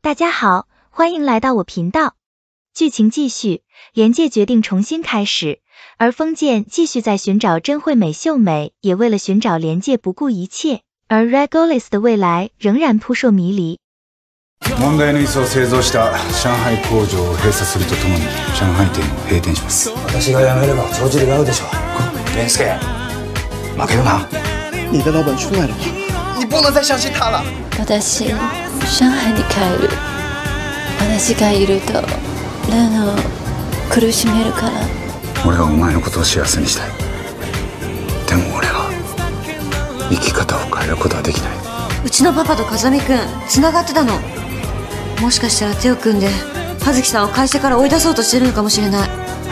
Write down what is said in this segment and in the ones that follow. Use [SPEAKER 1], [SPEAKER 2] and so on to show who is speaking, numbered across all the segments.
[SPEAKER 1] 大家好，欢迎来到我频道。剧情继续，莲介决定重新开始，而封建继续在寻找真惠美秀美，也为了寻找莲介不顾一切，而 Regolis 的未来仍然扑朔迷离。
[SPEAKER 2] 問題の椅子を製造した上海工場を閉鎖するとともに上海店を閉店します。
[SPEAKER 3] 私が辞めれば帳尻が合うでしょう。莲介，負けるな。
[SPEAKER 4] 你的老本出来了吗？
[SPEAKER 3] 你不能再相信他了。
[SPEAKER 5] 私、上海に帰る。私がいるとレナを苦しめるから。
[SPEAKER 2] 俺はお前のことを幸せにしたい。でも俺は生き方を変えることはできない。
[SPEAKER 6] うちのパパと風見くん繋がってたの。もしかしたら手を組んで葉月さんを会社から追い出そうとしてるのかもしれない。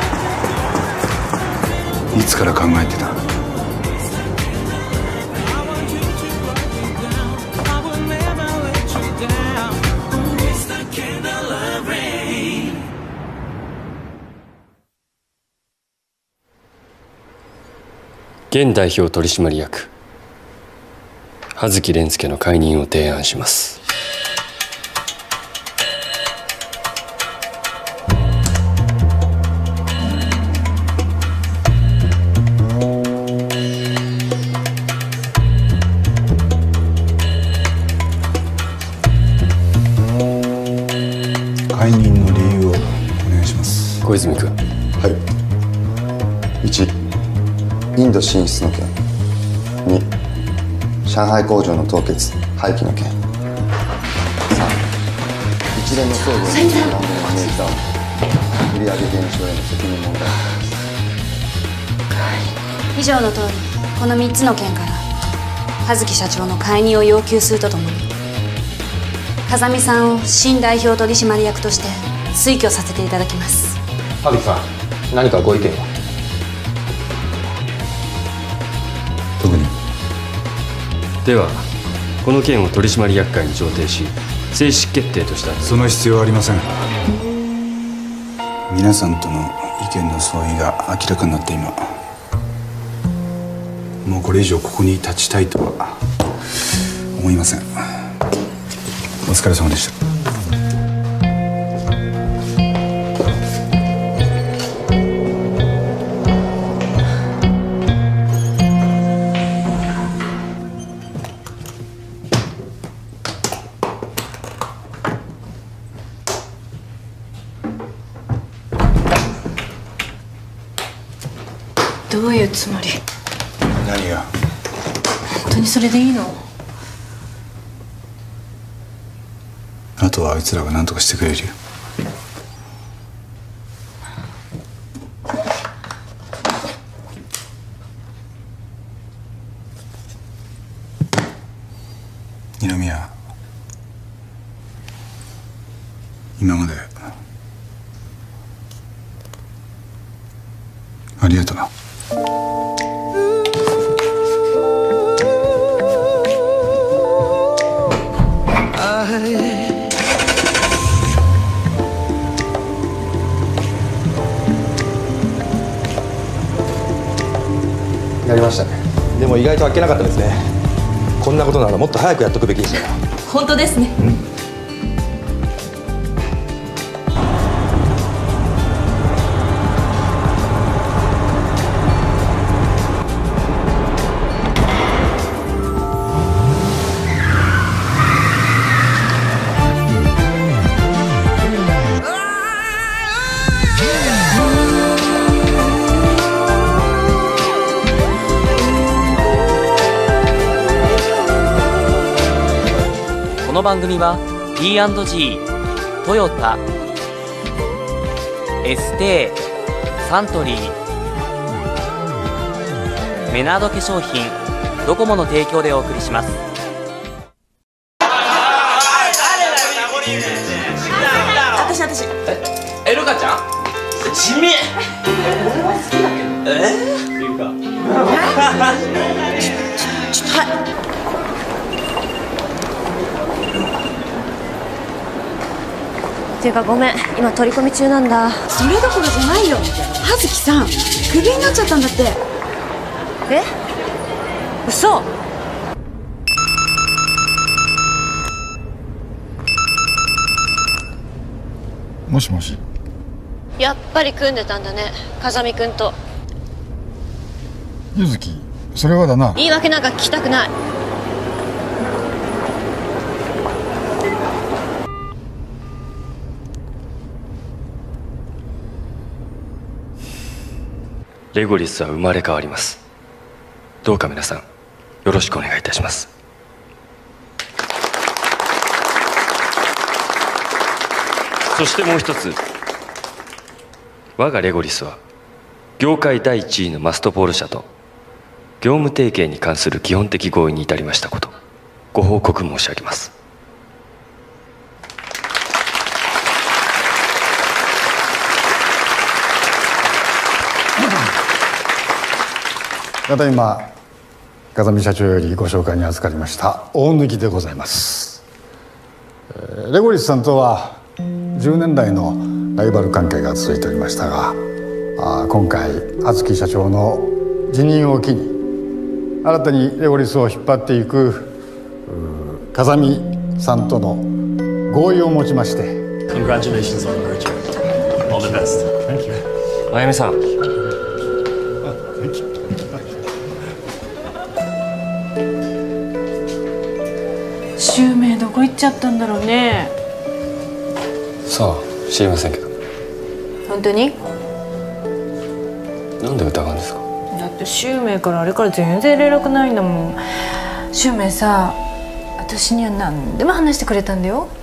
[SPEAKER 2] いつから考えてた？
[SPEAKER 7] 現代表取締役葉月蓮介の解任を提案します。
[SPEAKER 2] 解任の理由をお願いします。
[SPEAKER 7] 小泉君。
[SPEAKER 8] はい。1、インド進出の件。2、上海工場の凍結廃棄の件。3、一連の騒動に混乱を招いた売上減少への責任問題。
[SPEAKER 6] 以上の通りこの3つの件から葉月社長の解任を要求するとともに風見さんを新代表取締役として推挙させていただきます。
[SPEAKER 3] 葉月さん、何かご意見は？
[SPEAKER 2] 特に。
[SPEAKER 7] ではこの件を取締役会に上呈し正式決定とした。
[SPEAKER 2] その必要はありません。皆さんとの意見の相違が明らかになって今もうこれ以上ここに立ちたいとは思いません。お疲れ様でした。
[SPEAKER 6] どういうつもり？
[SPEAKER 2] 何が？
[SPEAKER 6] 本当にそれでいいの？
[SPEAKER 2] あとはあいつらが何とかしてくれるよ。二宮、今までありがとな。
[SPEAKER 3] やりましたね。でも意外とあっけなかったですね。こんなことならもっと早くやっとくべきでしたよ。
[SPEAKER 6] 本当ですね。
[SPEAKER 9] この番組は P&G、トヨタ、エステー、サントリー、メナード化粧品、ドコモの提供でお送りします。
[SPEAKER 6] 私。
[SPEAKER 9] ルカちゃん？地味。俺は好きだけど。っていうか。
[SPEAKER 6] ちょっとはい。っていうかごめん、今取り込み中なんだ。
[SPEAKER 10] それどころじゃないよ。葉月さんクビになっちゃったんだって。
[SPEAKER 6] え？嘘。
[SPEAKER 11] もしもし。
[SPEAKER 12] やっぱり組んでたんだね、風見くんと。
[SPEAKER 11] 柚月、それはだな。
[SPEAKER 12] 言い訳なんか聞きたくない。
[SPEAKER 7] レゴリスは生まれ変わります。どうか皆さんよろしくお願いいたします。そしてもう一つ、我がレゴリスは業界第1位のマストポール社と業務提携に関する基本的合意に至りましたこと、ご報告申し上げます。
[SPEAKER 11] ただいま風見社長よりご紹介に預かりました大貫でございます。レゴリスさんとは10年来のライバル関係が続いておりましたが、今回葉月社長の辞任を機に新たにレゴリスを引っ張っていく風見さんとの合意をもちまして。
[SPEAKER 13] Congratulations on the merger. All the best. Thank you.
[SPEAKER 7] あやめさん、
[SPEAKER 10] 襲名どこ行っちゃったんだろうね。
[SPEAKER 7] さあ知りませんけど。
[SPEAKER 10] 本当に？
[SPEAKER 7] なんで疑うんですか？
[SPEAKER 10] だって襲名からあれから全然連絡ないんだもん。襲名さ、私には何でも話してくれたんだよ。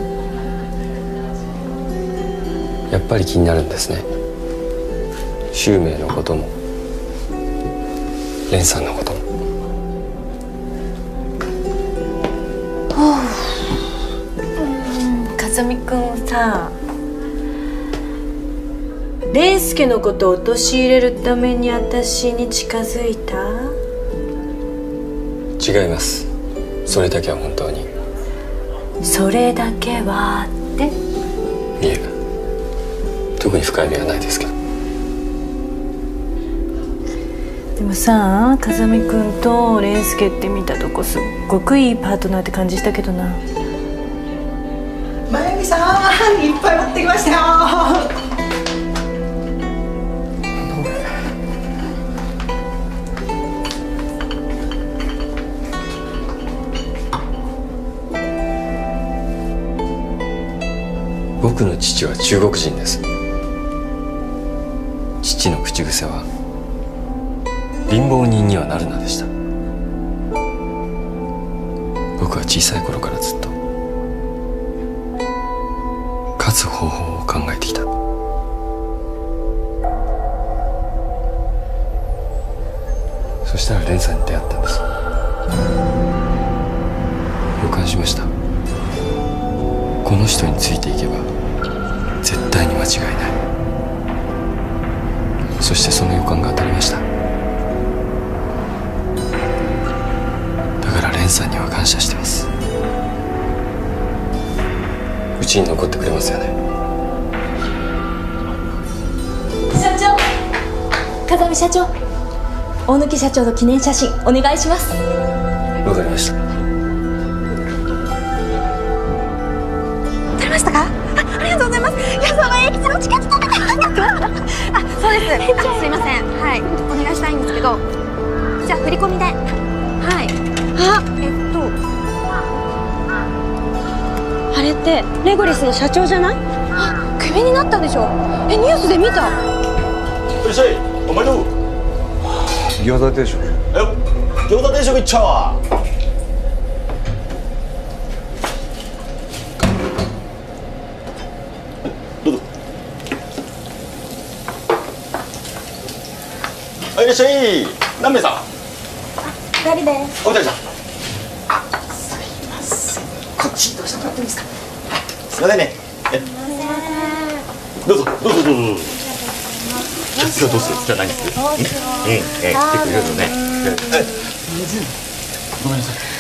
[SPEAKER 7] やっぱり気になるんですね。襲名のことも蓮さんのことも。
[SPEAKER 10] 風見くんさ、蓮介のことを陥れるために私に近づいた？
[SPEAKER 7] 違います。それだけは本当に。
[SPEAKER 10] それだけはって？
[SPEAKER 7] いえ、特に深い意味はないですけど。
[SPEAKER 10] でもさ、風見くんと蓮介って見たとこすっごくいいパートナーって感じしたけどな。
[SPEAKER 14] まゆみさん、いっぱい持ってきましたよ。
[SPEAKER 7] 僕の父は中国人です。父の口癖は貧乏人にはなるなでした。僕は小さい頃からずっと勝つ方法を考えてきた。そしたら蓮さんに出会ったんです。予感しました。この人についていけば絶対に間違いない。そしてその予感が当たりました。だから蓮さんには感謝してます。うちに残ってくれますよね。
[SPEAKER 15] 社長、風見社長、大貫社長の記念写真お願いします。
[SPEAKER 7] わかりました。
[SPEAKER 15] 撮れましたか？ありがとうございます。矢沢永吉のチケット取ってた。あ、そうです。すいません。はい、お願いしたいんですけど、じゃあ振り込みで。はい。あれってレゴリスの社長じゃない？あ、クビになったでしょ。ニュースで見た。
[SPEAKER 3] いらっしゃい、おめでとう。
[SPEAKER 8] 餃子定食。
[SPEAKER 3] 餃子定食いっちゃうわ。どうぞ。いらっしゃい。何名さん？
[SPEAKER 15] 二人です。
[SPEAKER 3] お二人さん。
[SPEAKER 14] すいません。こっちどうしてもらっていいですか？
[SPEAKER 3] すいませんね。どうぞどうぞどうぞ。次はどうする？じゃないんです。結構いろいろね。ごめんなさい。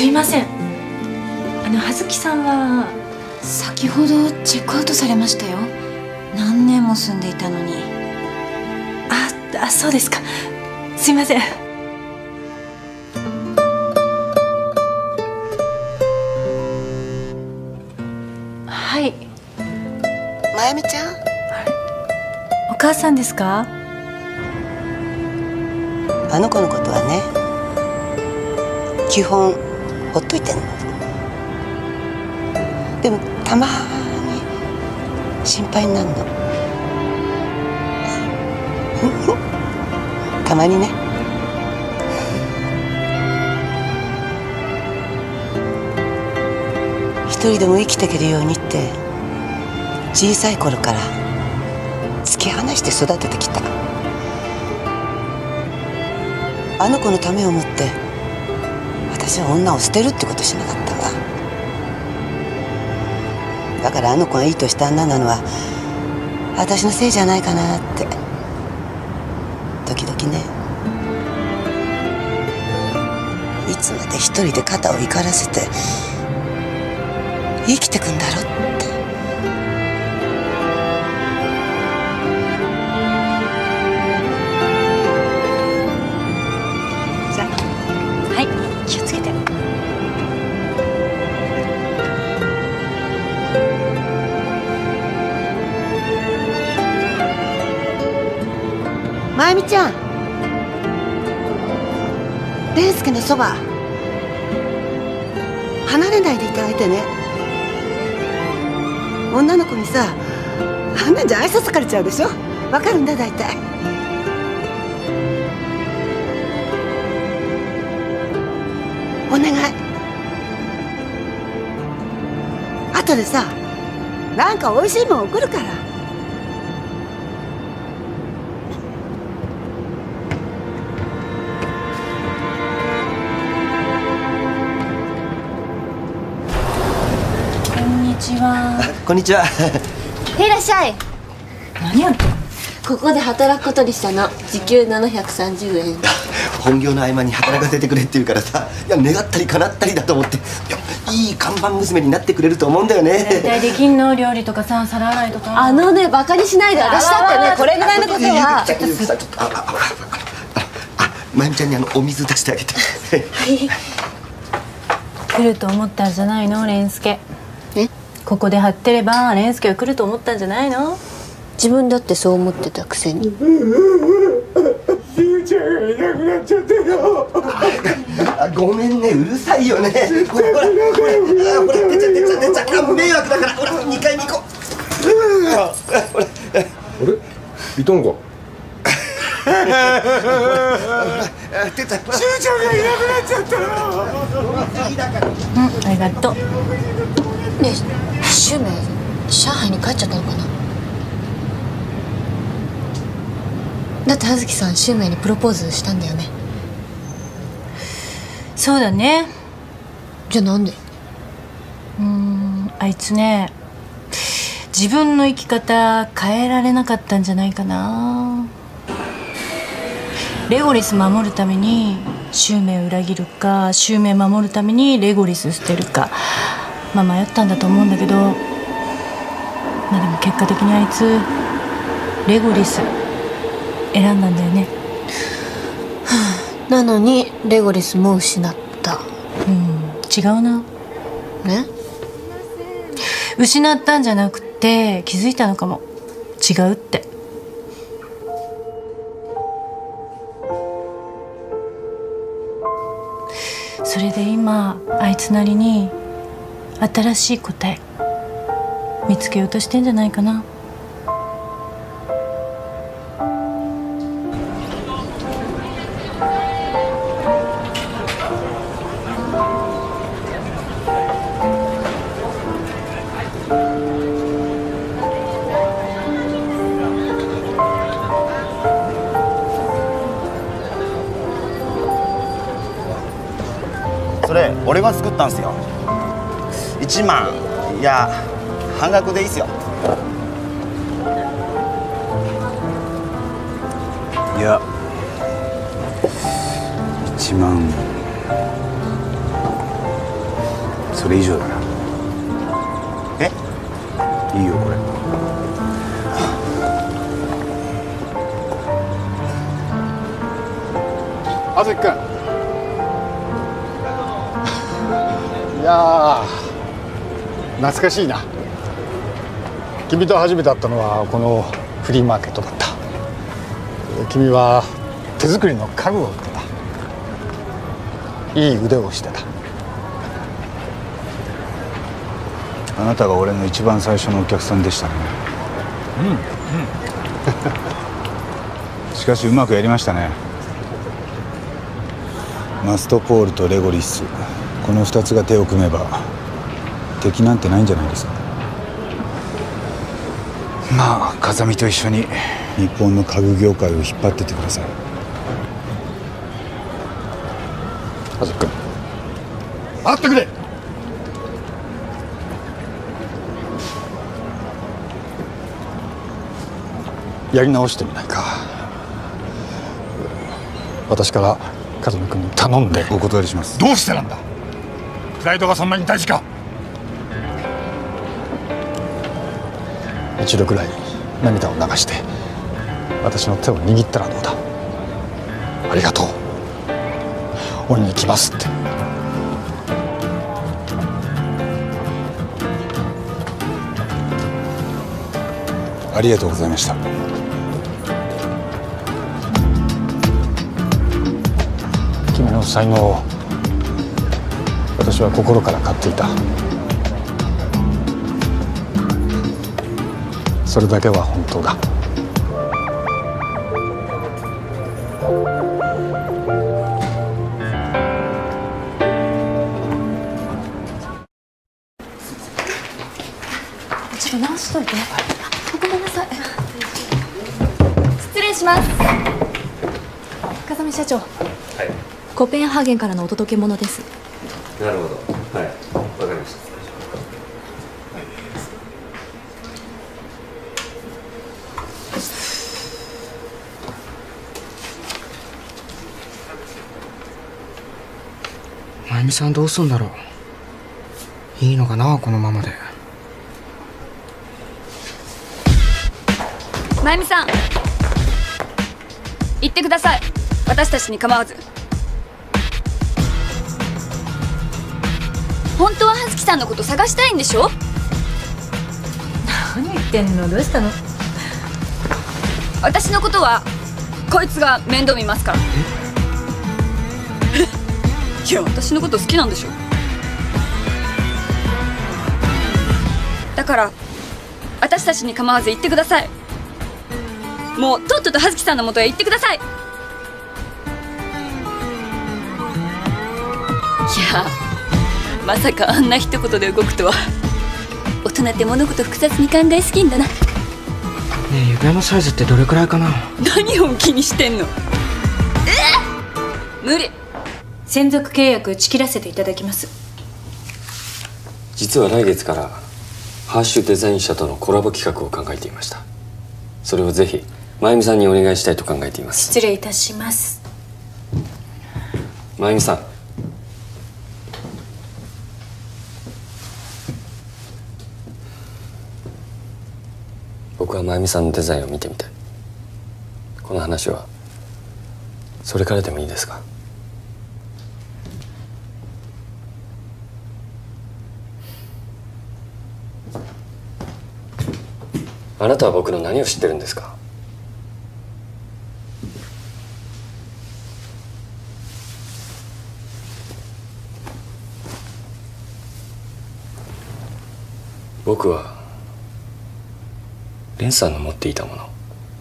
[SPEAKER 10] すいません。葉月さんは
[SPEAKER 5] 先ほどチェックアウトされましたよ。何年も住んでいたのに。
[SPEAKER 10] そうですか。すいません。はい。
[SPEAKER 14] まゆみちゃん。
[SPEAKER 10] お母さんですか？
[SPEAKER 14] あの子のことはね、基本ほっといてんの。でもたまに心配になるの。たまにね。一人でも生きていけるようにって小さい頃から突き放して育ててきた。あの子のためを思って私は女を捨てるってことしなかったわ。だからあの子がいいとした女なのは私のせいじゃないかなって時々ね。いつまで一人で肩を怒らせて生きてくんだろって。じゃあ、はい、気をつけて。まゆみちゃん、蓮介のそば離れないでいてあげてね。女の子にさ、あんなんじゃ挨拶されちゃうでしょ。わかるんだ大体。お願い。後でさ、なんかおいしいもん送るから。
[SPEAKER 9] こんにちは。
[SPEAKER 12] いらっしゃい。
[SPEAKER 10] 何やってんの？
[SPEAKER 12] ここで働くことにしたの。時給730円。
[SPEAKER 9] 本業の合間に働かせてくれって言うからさ、いや願ったり叶ったりだと思って、いやいい看板娘になってくれると思うんだよね。
[SPEAKER 10] 大体できんの？料理とかさ、皿洗いとか。
[SPEAKER 12] バカにしないで。私だってね、これぐらいのことは。
[SPEAKER 9] まゆみちゃんにお水出してあげて。
[SPEAKER 12] はい。
[SPEAKER 10] 来ると思ったんじゃないの、蓮介。ここで張ってれば蓮介は来ると思ったんじゃないの？
[SPEAKER 12] 自分だってそう思ってたくせに。
[SPEAKER 2] しゅうちゃんがいなくなっちゃってよ。
[SPEAKER 9] ごめんね、うるさいよね。ほらほらほら、出ちゃ迷惑だから、ほら2階に行こう。
[SPEAKER 3] あれ、いたのか。
[SPEAKER 2] しゅうちゃんがいなくなっちゃったよ。
[SPEAKER 10] ありがとう。
[SPEAKER 12] ねえ、シュウメイ上海に帰っちゃったのかな。だって葉月さんシュウメイにプロポーズしたんだよね。
[SPEAKER 10] そうだね。
[SPEAKER 12] じゃあなんで？
[SPEAKER 10] あいつね、自分の生き方変えられなかったんじゃないかな。レゴリス守るためにシュウメイを裏切るか、シュウメイ守るためにレゴリス捨てるか、迷ったんだと思うんだけど、でも結果的にあいつレゴリス選んだんだよね。
[SPEAKER 12] なのにレゴリスも失った。
[SPEAKER 10] 違うな。
[SPEAKER 12] ね？
[SPEAKER 10] 失ったんじゃなくて気づいたのかも。違うって。それで今あいつなりに新しい答え見つけようとしてんじゃないかな。
[SPEAKER 16] それ俺が作ったんすよ。1万、いや半額でいいっすよ。
[SPEAKER 2] いや1万それ以上だな。
[SPEAKER 16] え？
[SPEAKER 2] いいよこれ。
[SPEAKER 11] あずきくん。いやー懐かしいな。君と初めて会ったのはこのフリーマーケットだった。君は手作りの家具を売ってた。いい腕をしてた。
[SPEAKER 2] あなたが俺の一番最初のお客さんでしたね。しかしうまくやりましたね。マストポールとレゴリス、この2つが手を組めば敵なんてないんじゃないですか。まあ風見と一緒に日本の家具業界を引っ張ってってください。
[SPEAKER 11] あずきくん、待ってくれ。やり直してみないか。私から風見君に頼んで。
[SPEAKER 2] お断りします。
[SPEAKER 11] どうしてなんだ。プライドがそんなに大事か。一度くらい涙を流して私の手を握ったらどうだ。ありがとう、恩に来ますって。
[SPEAKER 2] ありがとうございました。
[SPEAKER 11] 君の才能を私は心から買っていた。それだけは本当だ。
[SPEAKER 15] ちょっと直しといて。ごめんなさい。失礼します。風見社長、コペンハーゲンからのお届け物です。
[SPEAKER 7] なるほど、はい、わかりました。
[SPEAKER 17] 真由美さんどうすんだろう。いいのかなこのままで。
[SPEAKER 6] 真由美さん、言ってください。私たちに構わず。本当は葉月さんのこと探したいんでしょ。
[SPEAKER 10] 何言ってんの。どうしたの。
[SPEAKER 6] 私のことはこいつが面倒見ますから。いや、私のこと好きなんでしょ。だから私たちに構わず言ってください。もうとっとと葉月さんの元へ行ってください。いや、まさかあんな一言で動くとは。大人って物事複雑に考えすぎんだな。ね
[SPEAKER 17] え、指輪のサイズってどれくらいかな。
[SPEAKER 6] 何を気にしてんの。無理。
[SPEAKER 10] 専属契約打ち切らせていただきます。
[SPEAKER 7] 実は来月からハッシュデザイン社とのコラボ企画を考えていました。それをぜひ真由美さんにお願いしたいと考えています。
[SPEAKER 10] 失礼いたします。
[SPEAKER 7] 真由美さん、僕は真由美さんのデザインを見てみたい。この話はそれからでもいいですか。あなたは僕の何を知ってるんですか。僕は蓮さんの持っていたもの、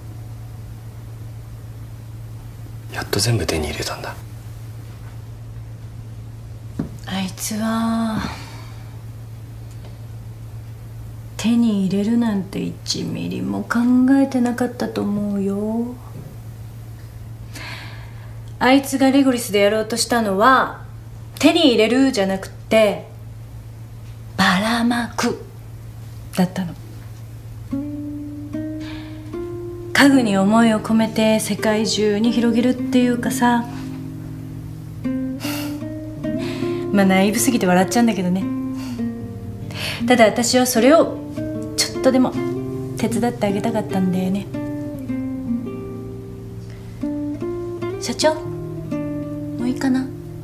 [SPEAKER 7] やっと全部手に入れたんだ。
[SPEAKER 10] あいつは手に入れるなんて1ミリも考えてなかったと思うよ。あいつがレゴリスでやろうとしたのは手に入れるじゃなくてばらまくだったの。家具に思いを込めて世界中に広げるっていうかさ、まあナイーブすぎて笑っちゃうんだけどね。 ただ私はそれをちょっとでも手伝ってあげたかったんだよね。社長、もういいかな。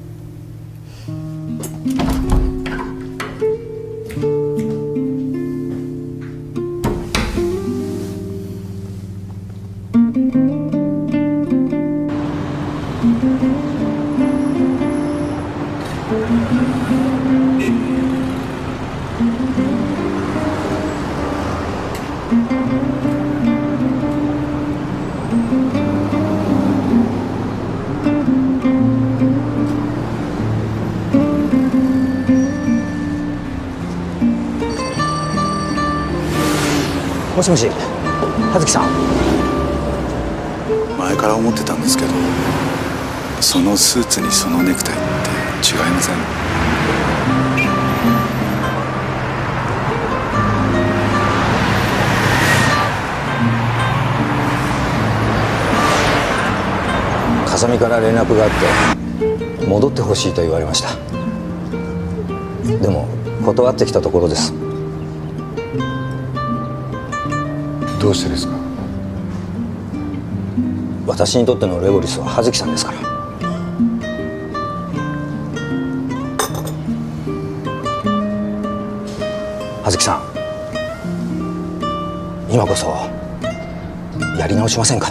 [SPEAKER 18] もしもし、葉月さん。
[SPEAKER 2] 前から思ってたんですけど、そのスーツにそのネクタイって違いません？
[SPEAKER 18] 風見から連絡があって戻ってほしいと言われました。でも断ってきたところです。
[SPEAKER 2] どうしてですか？
[SPEAKER 18] 私にとってのレゴリスは葉月さんですから。葉月さん、今こそやり直しませんか？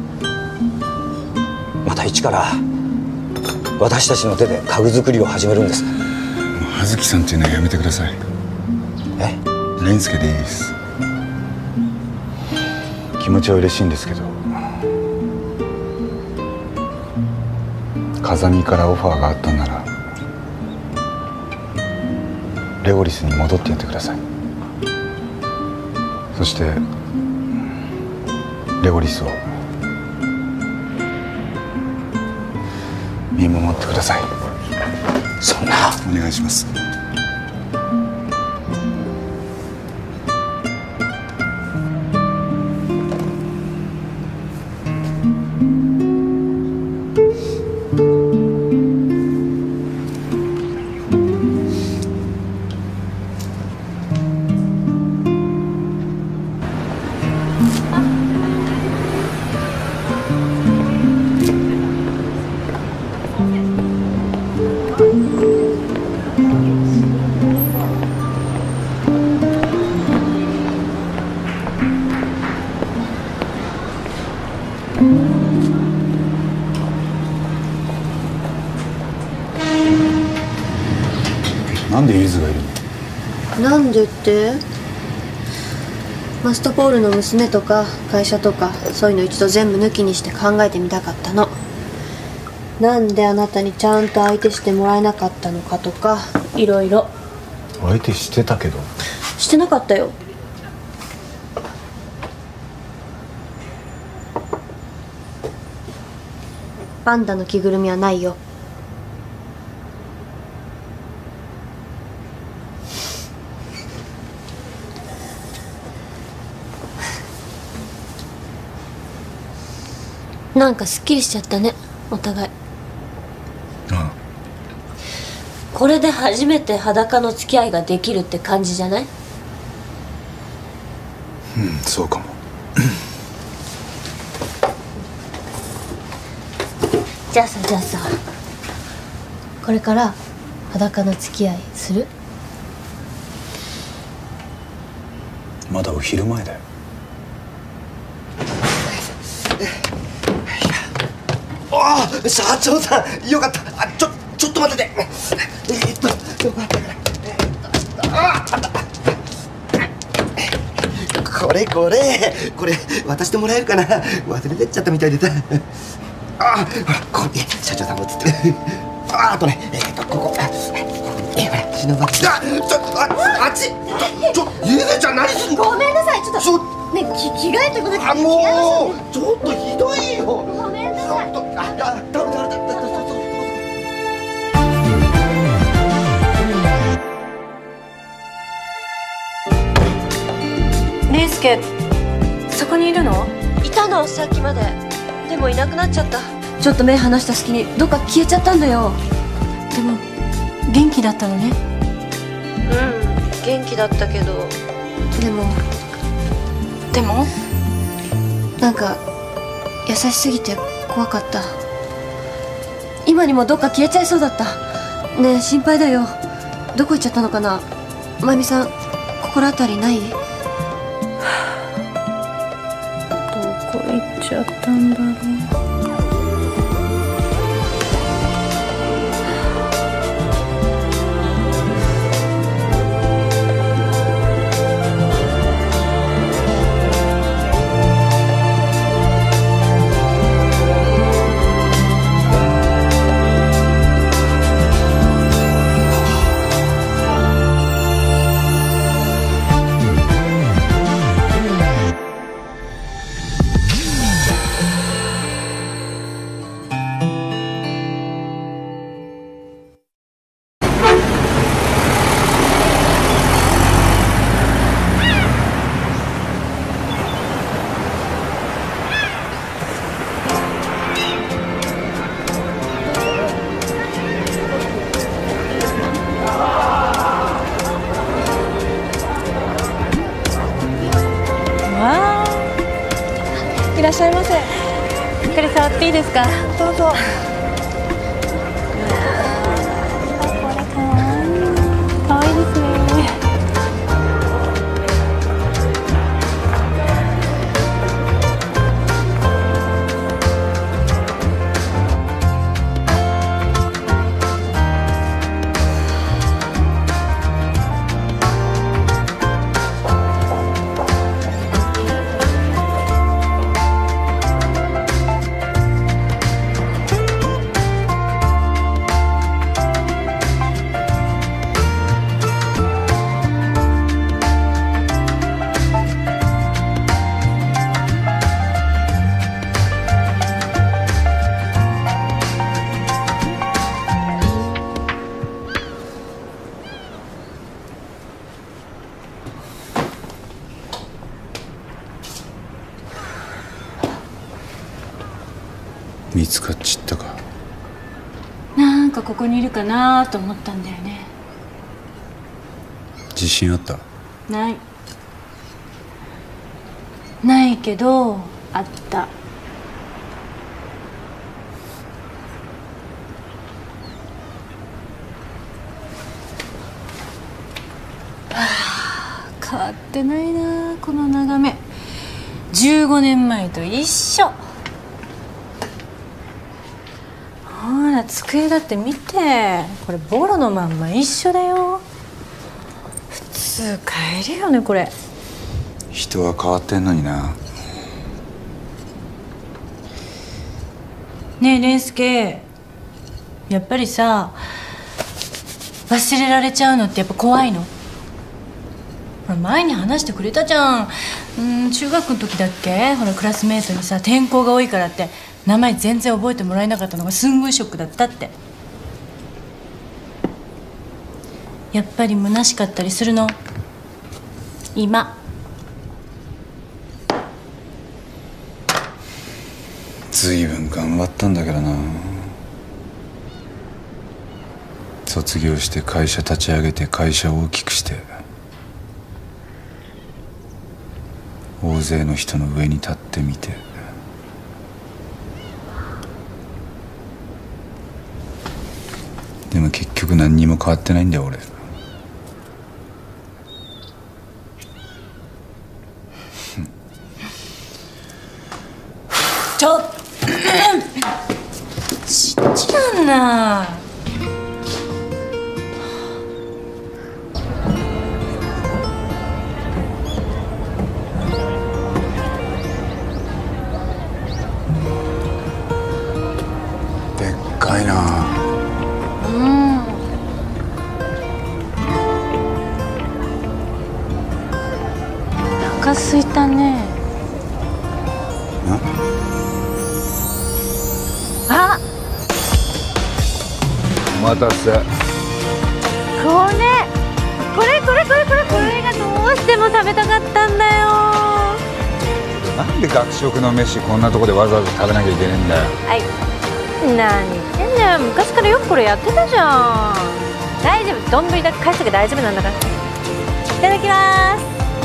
[SPEAKER 18] また一から私たちの手で家具作りを始めるんです。
[SPEAKER 2] 葉月さんっていうのはやめてください。
[SPEAKER 18] え？
[SPEAKER 2] 蓮介でいいです。気持ちは嬉しいんですけど、風見からオファーがあったんならレゴリスに戻ってやってください。そしてレゴリスを見守ってください。
[SPEAKER 18] そんな。
[SPEAKER 2] お願いします。なんでユズがいるの？
[SPEAKER 15] なんでって、マストポールの娘とか会社とかそういうの一度全部抜きにして考えてみたかったの。なんであなたにちゃんと相手してもらえなかったのかとか、いろいろ。
[SPEAKER 2] 相手してたけど。
[SPEAKER 15] してなかったよ。パンダの着ぐるみはないよ。なんかすっきりしちゃったね、お互い。
[SPEAKER 2] ああ。
[SPEAKER 15] これで初めて裸の付き合いができるって感じじゃない？
[SPEAKER 2] うん、そうかも。
[SPEAKER 15] じゃあさ、これから裸の付き合いする？
[SPEAKER 2] まだお昼前だよ。
[SPEAKER 9] ああ、社長さん、よかった。ちょっと待ってて。よかったから。これ渡してもらえるかな。忘れてっちゃったみたいでさ。ああ、ほら、ここに社長さんも写ってる。あとね、ここ。ほら、忍ばきだ。あっち。ゆずちゃん何すんの？
[SPEAKER 15] ごめんなさい、ちょっとね、着替えてください。
[SPEAKER 9] もうちょっとひどいよ。
[SPEAKER 15] ごめんなさい。
[SPEAKER 10] レイスケ、そこにいるの？
[SPEAKER 15] いたの、さっきまで。でもいなくなっちゃった。ちょっと目離した隙にどっか消えちゃったんだよ。
[SPEAKER 10] でも元気だったのね。
[SPEAKER 15] うん、
[SPEAKER 5] 元気だったけど。
[SPEAKER 6] でもなんか優しすぎて怖かった。今にもどっか消えちゃいそうだった。ねえ心配だよ。どこ行っちゃったのかな。まゆみさん心当たりない？
[SPEAKER 10] どこ行っちゃったんだろう。
[SPEAKER 15] いらっしゃいませ。
[SPEAKER 10] ゆっくり触っていいですか？
[SPEAKER 15] どうぞ。
[SPEAKER 10] かわいいですね。
[SPEAKER 2] 見つかっちったか。
[SPEAKER 10] なんかここにいるかなと思ったんだよね。
[SPEAKER 2] 自信あった？
[SPEAKER 10] ないけどあった。変わってないなこの眺め。15年前と一緒。ほら机だって見て、これボロのまんま一緒だよ。普通買えるよねこれ。
[SPEAKER 2] 人は変わってんのにな。
[SPEAKER 10] ねえ蓮介、やっぱりさ忘れられちゃうのってやっぱ怖いの？ほら前に話してくれたじゃん。中学の時だっけ、ほらクラスメートにさ転校が多いからって名前全然覚えてもらえなかったのがすんごいショックだったって。やっぱり虚しかったりするの？今
[SPEAKER 2] ずいぶん頑張ったんだけどな。卒業して会社立ち上げて会社を大きくして大勢の人の上に立ってみて、でも結局何にも変わってないんだよ俺。
[SPEAKER 10] ちょっちっちゃんな。
[SPEAKER 2] でっかいな。
[SPEAKER 10] お腹すいたね。あ、
[SPEAKER 2] お待たせ。
[SPEAKER 10] これがどうしても食べたかったんだよ。
[SPEAKER 2] なんで学食の飯こんなとこでわざわざ食べなきゃいけねえんだよ。
[SPEAKER 10] はい、何言ってんだよ。昔からよくこれやってたじゃん。大丈夫、丼だけ返しとけば大丈夫なんだから。 いただきます。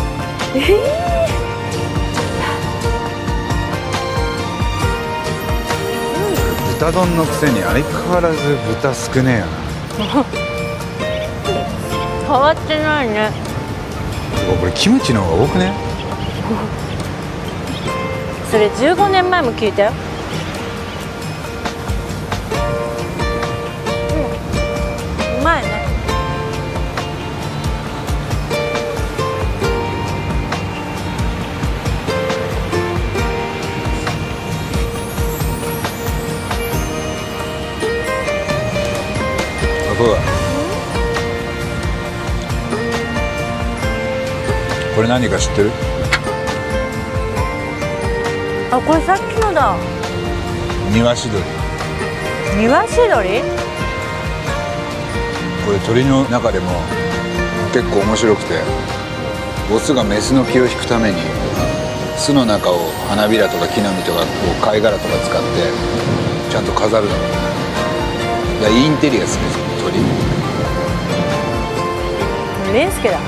[SPEAKER 19] 豚丼のくせに相変わらず豚少ねえよな。
[SPEAKER 10] 変わってないね。
[SPEAKER 19] これキムチの方が多くね？
[SPEAKER 10] それ15年前も聞いたよ。うまいね。
[SPEAKER 19] あ、そうだ。これ何か知ってる？
[SPEAKER 10] あ、これさっきのだ。
[SPEAKER 19] 庭し鳥。
[SPEAKER 10] 庭し鳥？
[SPEAKER 19] これ鳥の中でも結構面白くて、オスがメスの気を引くために巣の中を花びらとか木の実とか貝殻とか使ってちゃんと飾るの。だからインテリアするんですよ、鳥。
[SPEAKER 10] レンスケだ。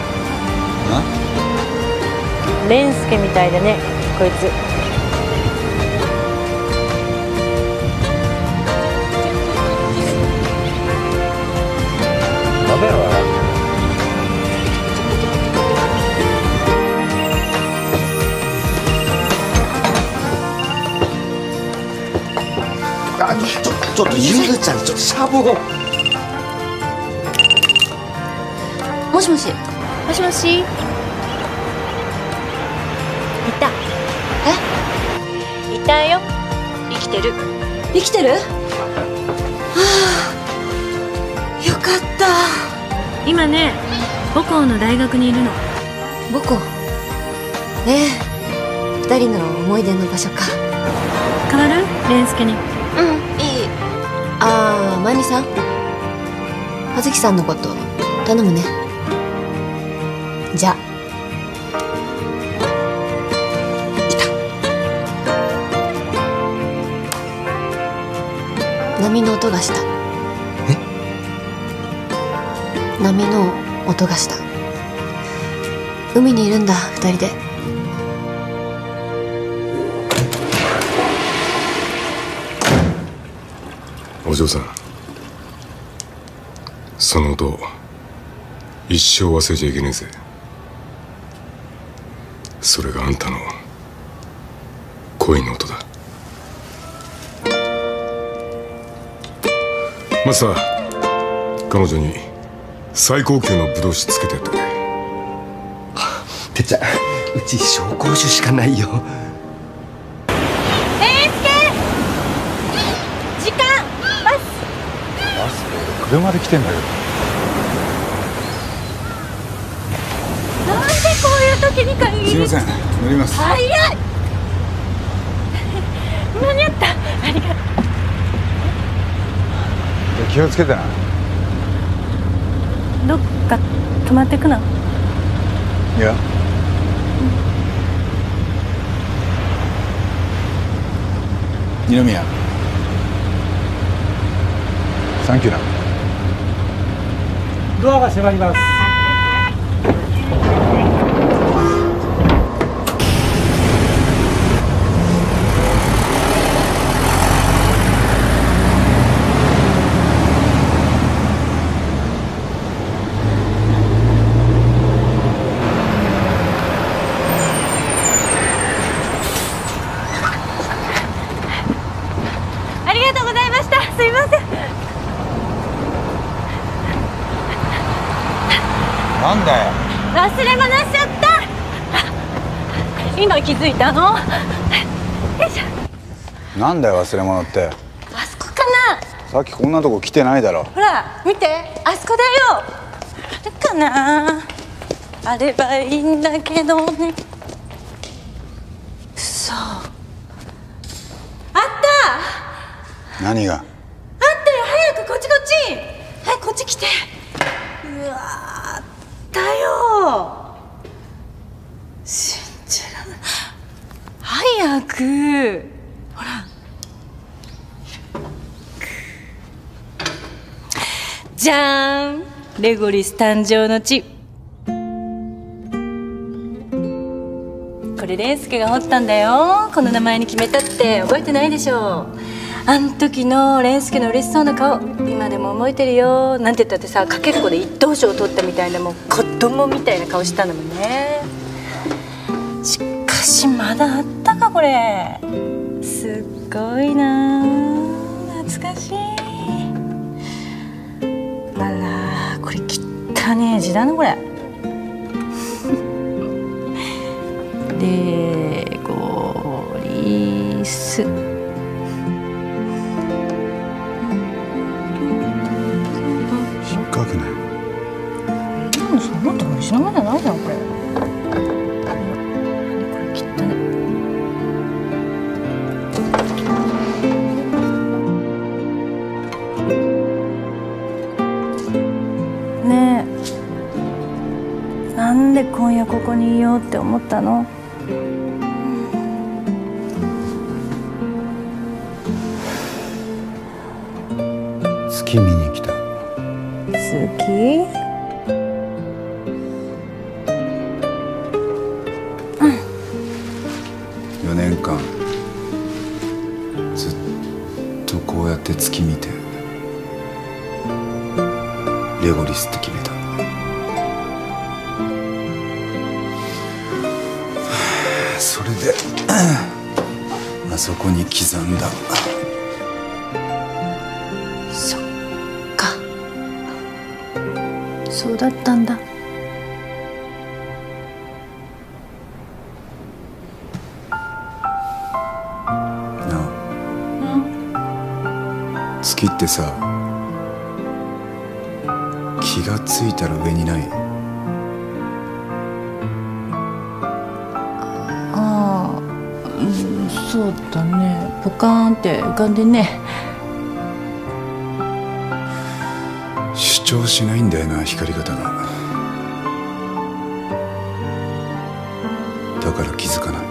[SPEAKER 10] レンスケみたいだね、こいつ。
[SPEAKER 19] 食べろよ。
[SPEAKER 9] あ、ちょっとゆずちゃん、ちょっとシャボを。
[SPEAKER 6] もしもし。
[SPEAKER 15] もしもし。いた。
[SPEAKER 10] いたよ。生きてる。
[SPEAKER 6] 生きてる？はあ、よかった。
[SPEAKER 10] 今ね、母校の大学にいるの。
[SPEAKER 6] 母校。ねえ、二人の思い出の場所か。
[SPEAKER 10] 変わる？レンスケに。
[SPEAKER 6] うん、いい。ああ、まゆみさん。葉月さんのこと頼むね。じゃあ。波の音がした。
[SPEAKER 9] え？
[SPEAKER 6] 波の音がした。海にいるんだ、二人で。
[SPEAKER 2] お嬢さん、その音一生忘れちゃいけねえぜ。それがあんたの恋の音だ。マスター、彼女に最高級のブドウ酒つけてやってくれ。
[SPEAKER 9] てっちゃん、うち紹興酒しかないよ。
[SPEAKER 10] レンスケ！時間！バス！
[SPEAKER 19] バス？車で来てんだけど。
[SPEAKER 10] なんでこういう時に限り。
[SPEAKER 19] すいません、乗ります。
[SPEAKER 10] 早い！間に合った。ありがとう。
[SPEAKER 19] 気をつけてな。
[SPEAKER 10] どっか泊まってくの？
[SPEAKER 19] いや。二宮。サンキューな。
[SPEAKER 20] ドアが閉まります。
[SPEAKER 10] ありがとうございました。すいません。
[SPEAKER 19] なんだよ。
[SPEAKER 10] 忘れ物しちゃった。今気づいたの。よいしょ。
[SPEAKER 19] なんだよ、忘れ物って。
[SPEAKER 10] あそこかな。
[SPEAKER 19] さっきこんなとこ来てないだろ。
[SPEAKER 10] ほら見て、あそこだよ。あるかな。あればいいんだけどね。そう。あった。
[SPEAKER 19] 何が？
[SPEAKER 10] あったよ。早くこっちこっち。早くこっち来て。うわー、あったよ。信じられない。早く。ほら。じゃーん。レゴリス誕生の地。 で蓮介が掘ったんだよ。この名前に決めたって覚えてないでしょ。あん時の蓮介の嬉しそうな顔今でも覚えてるよ。なんて言ったってさ、かけっこで一等賞を取ったみたいな、もう子供みたいな顔したんだもんね。しかしまだあったかこれ。すっごいな、懐かしい。あらこれ汚ねえ字だなこれ。レゴリス
[SPEAKER 11] 引っ掛けない。
[SPEAKER 10] そんなとこにしながらないじゃんこれ。ねえ、なんで今夜ここにいようって思ったの？
[SPEAKER 11] 月見に来た。
[SPEAKER 10] 月？
[SPEAKER 11] 4年間ずっとこうやって月見てレゴリスって決めた。それであそこに刻んだ。
[SPEAKER 10] そっか、そうだったんだ。
[SPEAKER 11] 月ってさ、気がついたら上にない？
[SPEAKER 10] ああ、そうだね。ポカーンって浮かんでね。
[SPEAKER 11] 主張しないんだよな、光り方が。だから気づかない。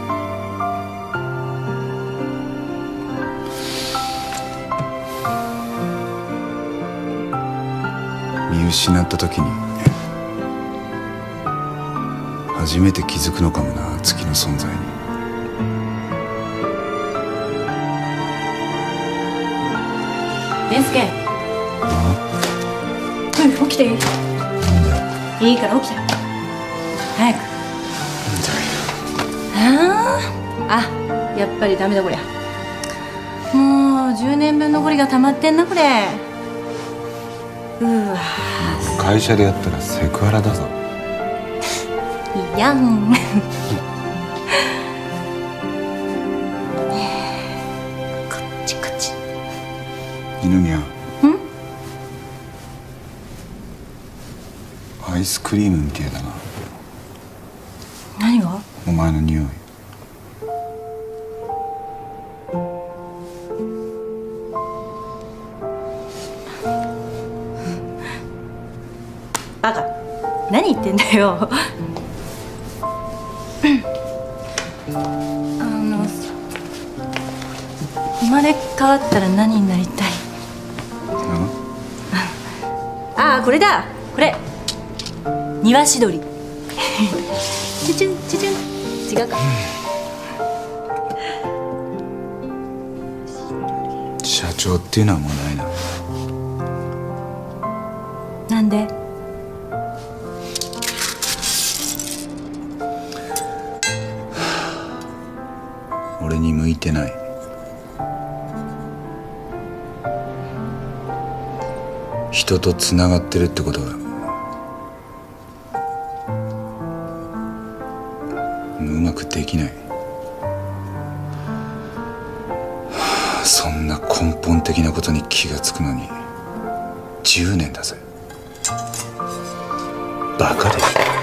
[SPEAKER 11] 見失った時に初めて気づくのかもな、月の存在に。
[SPEAKER 10] 蓮介、起きていい？いいから起きて早く。あ、やっぱりダメだこりゃ。もう10年分のゴリが溜まってんなこれ。うわ、
[SPEAKER 11] 会社でやったらセクハラだぞ。
[SPEAKER 10] いやん。こっちこっち。
[SPEAKER 11] 二宮。アイスクリームみたいだな。
[SPEAKER 10] 何が？
[SPEAKER 11] お前の匂い。
[SPEAKER 10] バカ、何言ってんだよ。生まれ変わったら何になりたい？ああ、これだ、これ。庭しどり。チュチュンチュチュン。違うか。
[SPEAKER 11] 社長っていうのはもうないな。
[SPEAKER 10] なんで？
[SPEAKER 11] 俺に向いてない。人とつながってるってことがうまくできない。そんな根本的なことに気がつくのに10年だぜ。バカで。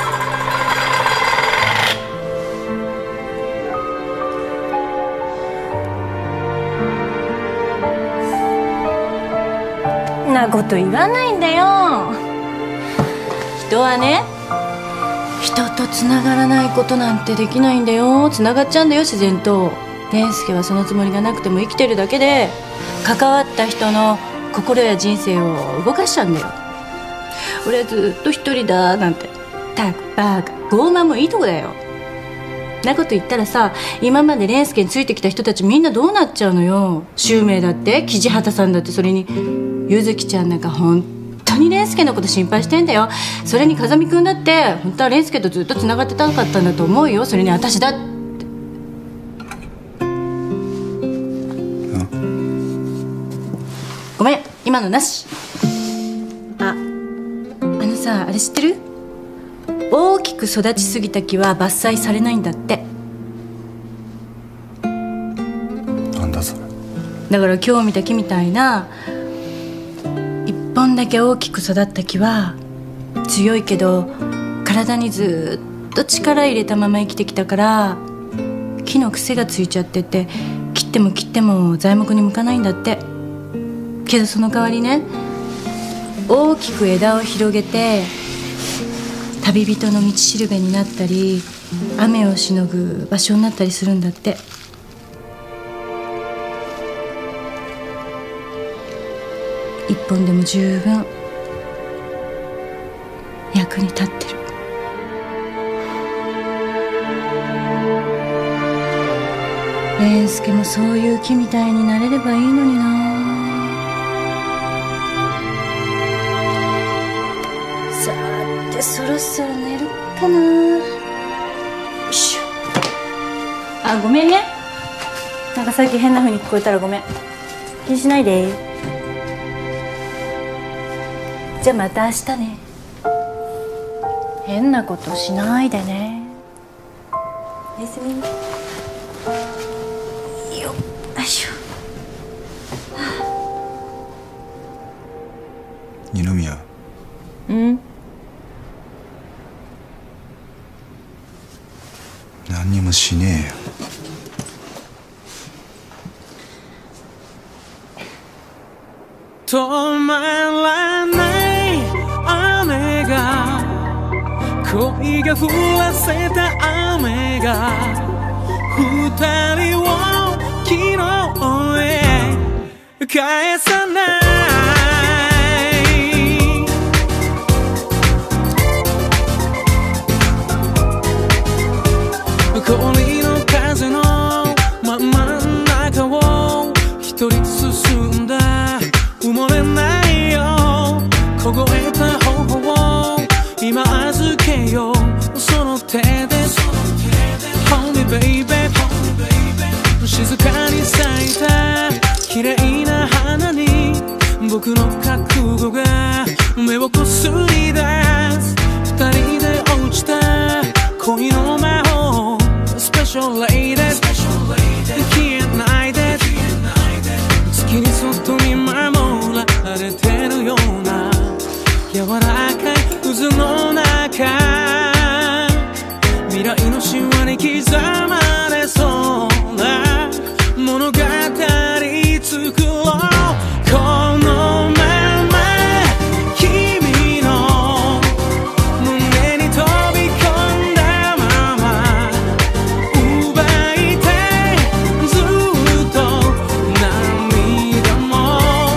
[SPEAKER 10] なこと言わないんだよ。人はね、人とつながらないことなんてできないんだよ。つながっちゃうんだよ、自然と。蓮介はそのつもりがなくても生きてるだけで、関わった人の心や人生を動かしちゃうんだよ。俺はずっと一人だなんて。たくバカ、傲慢もいいとこだよ。 なこと言ったらさ、今まで蓮介についてきた人たちみんなどうなっちゃうのよ。周明だってキジハタさんだって、それにゆずきちゃんなんか本当に蓮介のこと心配してんだよ。それに風見くんだって本当は蓮介とずっとつながってたかったんだと思うよ。それに私だって。ごめん、今のなし。あのさ、あれ知ってる？大きく育ちすぎた木は伐採されないんだって。
[SPEAKER 8] なんだそれ。
[SPEAKER 10] だから今日見た木みたいな一本だけ大きく育った木は強いけど体にずっと力入れたまま生きてきたから木の癖がついちゃってて、切っても切っても材木に向かないんだって。けどその代わりね、大きく枝を広げて旅人の道しるべになったり雨をしのぐ場所になったりするんだって。一本でも十分役に立ってる。蓮介もそういう木みたいになれればいいのにな。さてそろそろ寝るかな。よいしょ。あ、ごめんね、なんかさっき変な風に聞こえたらごめん。気にしないで。じゃあまた明日ね。変なことしないでね。おやすみ。よいしょ。
[SPEAKER 8] 二宮。
[SPEAKER 10] うん。
[SPEAKER 8] 何にもしねえよ。
[SPEAKER 20] 止まらない雨が、恋が降らせた雨が二人を昨日へ返さない。氷の風の真ん中を一人進んだ。埋もれないよ凍えた頬を今預けよう。その手で Hold me baby、 静かに咲いた綺麗な花に僕の覚悟が目をこすり出す。二人で落ちた恋の魔法 Special lady、 消えないで月にそっと見守られてるような柔らかい渦の中、未来の神話に刻まれそうな物語作ろう。このまま君の胸に飛び込んだまま奪いたいずっと涙も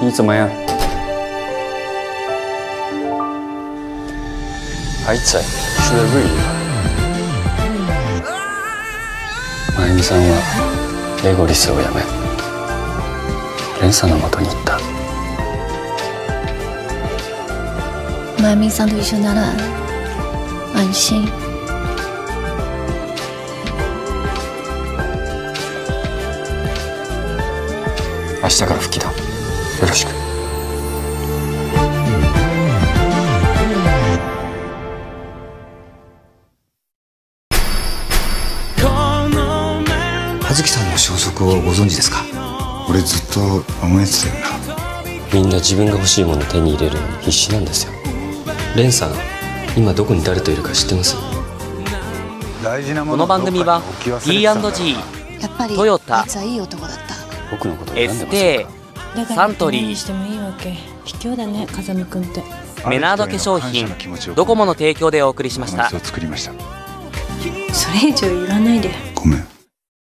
[SPEAKER 7] 你怎么样？还在去了瑞丽。真由美さんはレゴリスを辞め、蓮さんの元に行った。
[SPEAKER 5] 真由美さんと一緒なら安心。
[SPEAKER 7] 明日から復帰だ。よろしく。
[SPEAKER 2] 葉月さんの消息をご存知ですか？俺ずっと思いてたよな。
[SPEAKER 7] みんな自分が欲しいものを手に入れるのに必死なんですよ。蓮さん、今どこに誰といるか知ってます？
[SPEAKER 21] この番組は T&G、トヨタ、エステー、サントリー、
[SPEAKER 10] してもいいわけ。卑怯だね、風見くんって。
[SPEAKER 21] メナード化粧品、ドコモの提供でお送りしました。
[SPEAKER 10] それ以上言わないで。
[SPEAKER 2] ごめん。